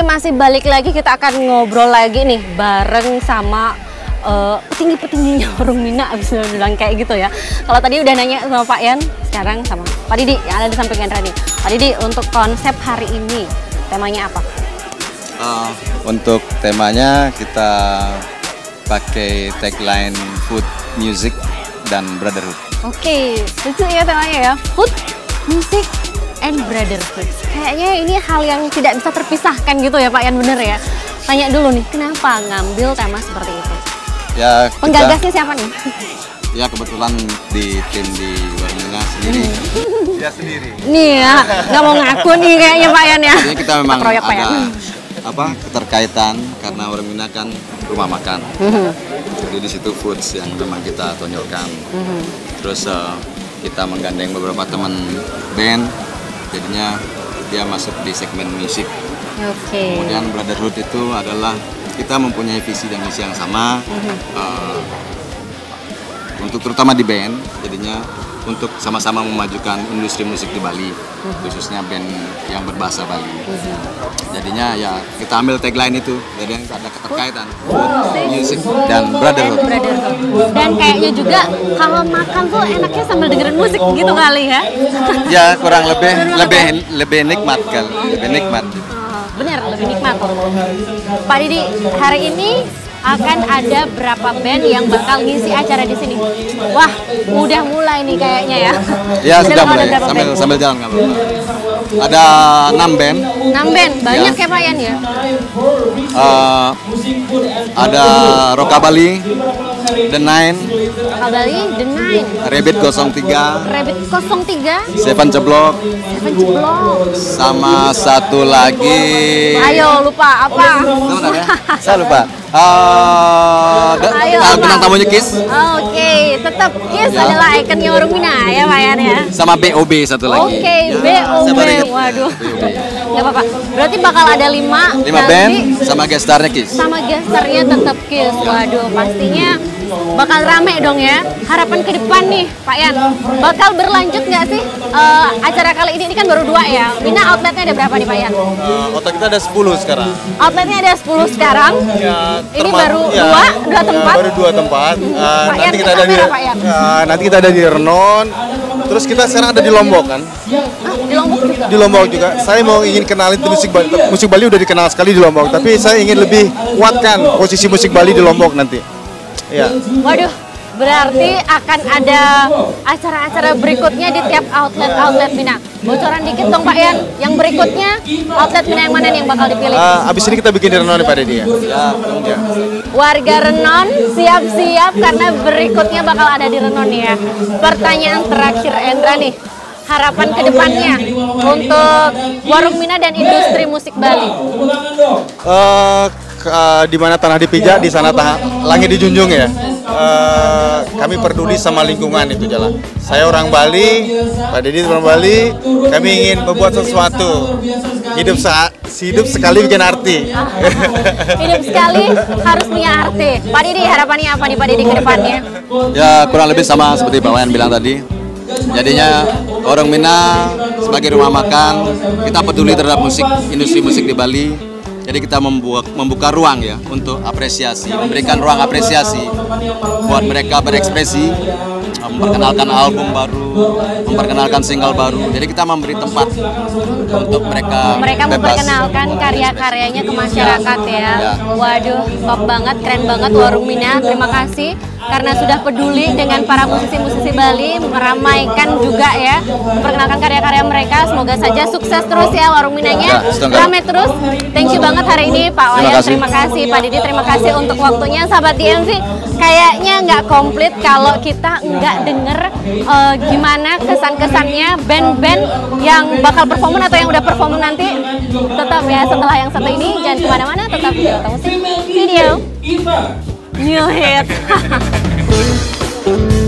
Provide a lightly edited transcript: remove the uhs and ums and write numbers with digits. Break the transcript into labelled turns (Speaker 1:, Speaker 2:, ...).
Speaker 1: masih balik lagi, kita akan ngobrol lagi nih bareng sama petinggi-petingginya Warung Mina, bisa bilang kayak gitu ya. Kalau tadi udah nanya sama Pak Yan, sekarang sama Pak Didi yang ada di samping Hendra nih. Pak Didi, untuk konsep hari ini temanya apa?
Speaker 2: Untuk temanya kita pakai tagline food, music, dan brotherhood.
Speaker 1: Oke, lucu ya temanya ya, food, music, and brotherhood. Kayaknya ini hal yang tidak bisa terpisahkan gitu ya Pak Yan, bener ya? Tanya dulu nih, kenapa ngambil tema seperti itu?
Speaker 2: Ya,
Speaker 1: penggagasnya siapa nih?
Speaker 2: Ya kebetulan di tim di Warung Mina sendiri. Ya sendiri.
Speaker 1: Nih ya, nggak mau ngaku nih kayaknya Pak Yan ya.
Speaker 2: Jadi kita memang
Speaker 1: proyek,
Speaker 2: ada keterkaitan karena Warung Mina kan rumah makan. Jadi di situ foods yang memang kita tonjolkan. Terus kita menggandeng beberapa teman band, jadinya dia masuk di segmen musik. Kemudian brotherhood itu adalah kita mempunyai visi dan misi yang sama, untuk terutama di band, jadinya untuk sama-sama memajukan industri musik di Bali, khususnya band yang berbahasa Bali. Jadinya ya kita ambil tagline itu, jadi ada keterkaitan food, music, dan brotherhood.
Speaker 1: Dan kayaknya juga kalau makan tuh enaknya sambil dengerin musik gitu kali ya?
Speaker 2: Ya kurang lebih nikmat kali, lebih nikmat.
Speaker 1: Bener, lebih nikmat. Pak Didi, hari ini akan ada berapa band yang bakal ngisi acara di sini? Wah, udah mulai nih kayaknya ya.
Speaker 2: Ya sudah mulai, sambil jalan nggak apa-apa. Ada 6 band.
Speaker 1: 6 band, banyak ya Pak Yan ya?
Speaker 2: Ada Rokabali, The Nine,
Speaker 1: The Nine,
Speaker 2: Rabbit 03, Seven Ceblok, sama satu lagi.
Speaker 1: Ayo lupa apa?
Speaker 2: Saya lupa. Bintang tamunya Kiss.
Speaker 1: Oke, tetap Kiss adalah ikonnya Warung Mina ya Pak Yan ya.
Speaker 2: Sama BOB satu lagi.
Speaker 1: Oke, BOB. Waduh. Nggak apa-apa. Berarti bakal ada 5
Speaker 2: band sama gestarnya Kiss.
Speaker 1: Sama gestarnya tetap Kiss. Waduh, pastinya bakal rame dong ya. Harapan ke depan nih Pak Yan, bakal berlanjut nggak sih acara kali ini? Ini kan baru 2 ya. Mina outletnya ada berapa nih Pak Yan?
Speaker 2: Outlet kita ada 10 sekarang.
Speaker 1: Outletnya ada 10 sekarang.
Speaker 2: Ya,
Speaker 1: ini baru 2 tempat.
Speaker 2: Baru 2 tempat.
Speaker 1: Nanti kita ada
Speaker 2: nanti kita ada di Renon. Terus kita sekarang ada di Lombok kan?
Speaker 1: Di Lombok juga?
Speaker 2: Di Lombok juga. Saya mau ingin kenalin musik Bali. Musik Bali udah dikenal sekali di Lombok, tapi saya ingin lebih kuatkan posisi musik Bali di Lombok nanti. Ya.
Speaker 1: Waduh, berarti akan ada acara-acara berikutnya di tiap outlet Mina. Bocoran dikit dong Pak Yan, yang berikutnya outlet Mina yang mana nih yang bakal dipilih?
Speaker 2: Abis ini kita bikin di Renon pada dia. Ya.
Speaker 1: Warga Renon siap-siap karena berikutnya bakal ada di Renon ya. Pertanyaan terakhir Hendra nih, harapan kedepannya untuk Warung Mina dan industri musik Bali.
Speaker 2: Di mana tanah dipijak, di sana langit dijunjung ya. Kami peduli sama lingkungan itu jalan. Saya orang Bali, Pak Didi orang Bali. Kami ingin membuat sesuatu. Hidup sekali bikin arti.
Speaker 1: Hidup sekali harus punya arti. Pak Didi, harapannya apa nih Pak Didi ke depannya?
Speaker 2: Ya kurang lebih sama seperti Pak Wayan bilang tadi. Jadinya Warung Mina sebagai rumah makan, kita peduli terhadap musik, industri musik di Bali. Jadi kita membuka ruang ya untuk apresiasi, memberikan ruang apresiasi buat mereka berekspresi, memperkenalkan album baru, memperkenalkan single baru. Jadi kita memberi tempat untuk mereka
Speaker 1: memperkenalkan karya-karyanya ke masyarakat ya. Waduh, top banget, keren banget Warung Mina. Terima kasih karena sudah peduli dengan para musisi-musisi Bali, meramaikan juga ya, memperkenalkan karya-karya mereka. Semoga saja sukses terus ya Warung Minanya, ramai terus. Thank you banget hari ini Pak Wayan, terima kasih. Pak Didi, terima kasih untuk waktunya. Sahabat DMV, kayaknya nggak komplit kalau kita nggak denger gimana kesan-kesannya band-band yang bakal perform atau yang udah perform nanti. Tetap ya, setelah yang satu ini jangan kemana-mana, tetap di Otak Musik Video New Hit.